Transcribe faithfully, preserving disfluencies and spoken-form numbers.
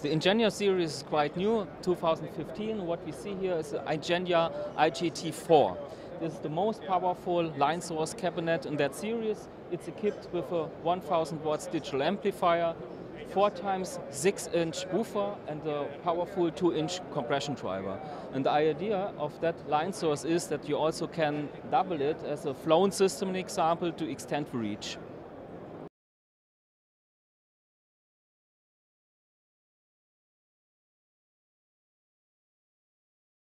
The Ingenia series is quite new, two thousand fifteen. What we see here is the Ingenia I G T four. This is the most powerful line source cabinet in that series. It's equipped with a one thousand watts digital amplifier, four times six inch woofer and a powerful two inch compression driver. And the idea of that line source is that you also can double it as a flown system, an example, to extend the reach.